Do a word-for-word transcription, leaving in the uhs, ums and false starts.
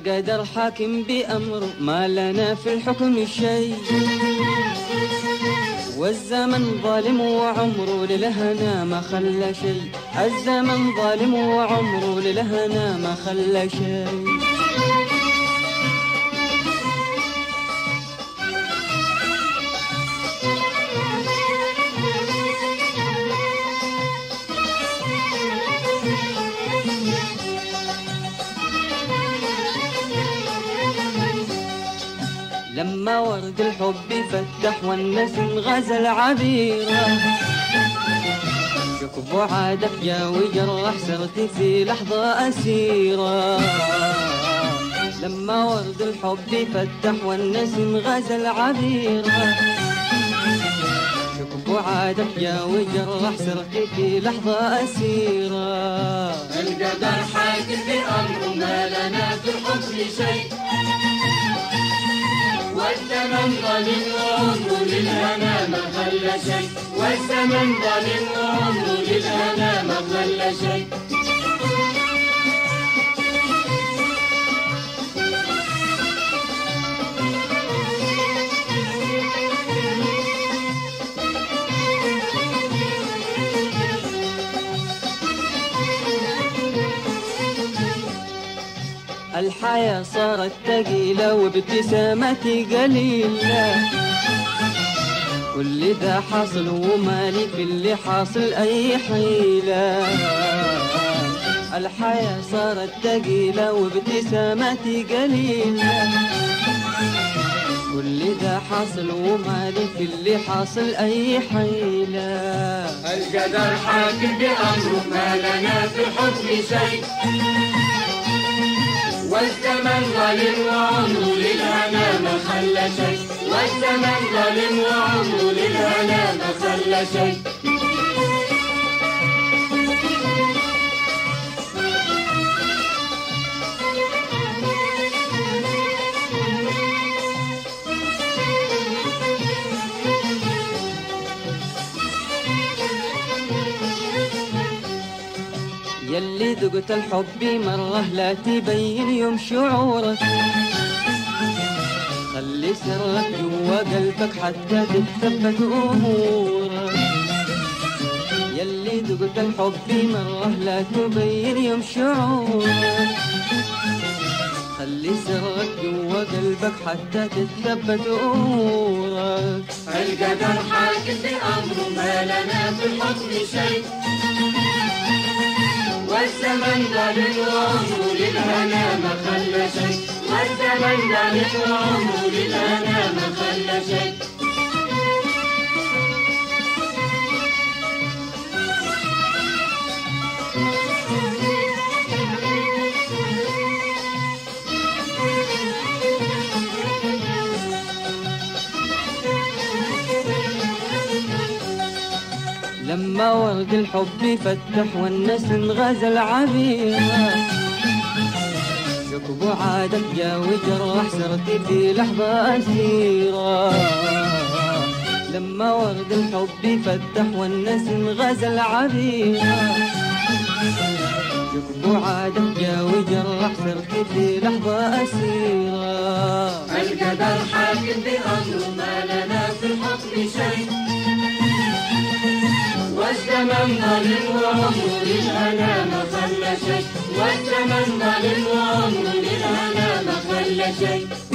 القدر حاكم بأمره ما لنا في الحكم شيء، والزمن ظالم وعمره للهنا ما خلى شيء، الزمن ظالم وعمره للهنا ما خلى شيء. لما ورد الحب فتح والنسم غزل عبيرة، شكب عادك يا وجرح صرت في لحظة أسيرة. لما ورد الحب فتح والنسم غزل عبيرة، شكب عادك يا وجرح صرت في لحظة أسيرة. القدر حاكم بأمره ما لنا في الحكم شيء، والزمن ظالم وعمره للهنا ما خلى شيء، والزمن ظالم وعمره للهنا ما خلى شيء. الحياة صارت ثقيلة وابتسامتي قليلة، كل ذا حاصل ومالي في اللي حاصل أي حيلة. الحياة صارت ثقيلة وابتسامتي قليلة، كل ذا حاصل ومالي في اللي حاصل أي حيلة. القدر حاكم بأمره ما لنا في الحكم شيء، والزمن ظالم وعمره للهنا ما خلى شيء، والزمن ظالم وعمره للهنا ما خلى شيء. يلي ذقت الحب مرة لا تبين يوم شعورك، خلي سرك جوا قلبك حتى تتثبت أمورك. يلي ذقت الحب مرة لا تبين يوم شعورك، خلي سرك جوا قلبك حتى تتثبت أمورك. القدر حاكم بأمره ما لنا في الحكم شيء، والزمن ظالم وعمره للهنا ما خلى شيء، والزمن ظالم وعمره للهنا ما خلى شيء. لما ورد الحب فتح والنسم غزل عبيرة، شكب عادك يا وجرح صرت في لحظة أسيرة. لما ورد الحب فتح والنسم غزل عبيرة، شكب عادك يا وجرح صرت في لحظة أسيرة. القدر حاكم بأمره ما لنا في الحكم شيء، والزمن ظالم وعمره للهنا ما خلى شيء، والزمن ظالم وعمره للهنا ما خلى شيء.